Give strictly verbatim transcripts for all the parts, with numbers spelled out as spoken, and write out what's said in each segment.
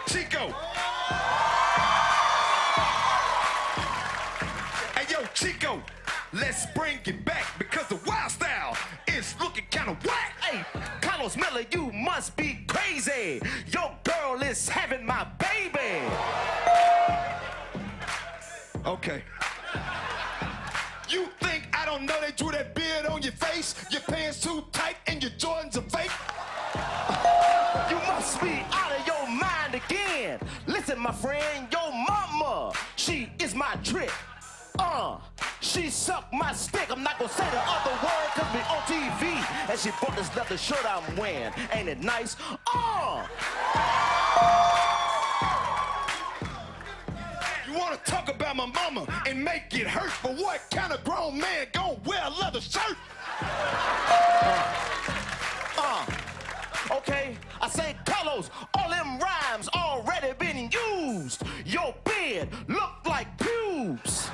Chico. Hey, yo, Chico, let's bring it back because the wild style is looking kind of whack. Hey, Carlos Miller, you must be crazy. Your girl is having my baby. Okay. You think I don't know they drew that beard on your face? Your pants too tight and your Jordans are fake? You must be out of your mind again. Listen, my friend, your mama, she is my trick. Uh, she sucked my stick. I'm not gonna say the other word cause we on T V. And she bought this leather shirt I'm wearing. Ain't it nice? Uh! You wanna talk about my mama and make it hurt, but what kind of grown man gon' wear a leather shirt? Uh, uh, okay, I say, Carlos, all them rhymes already been used. Your beard look like pubes.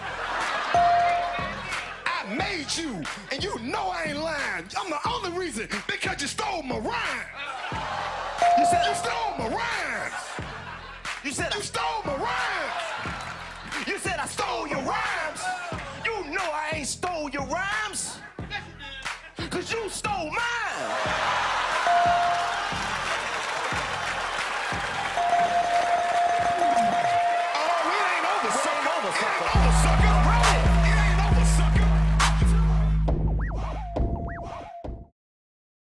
I made you, and you know I ain't lying. I'm the only reason because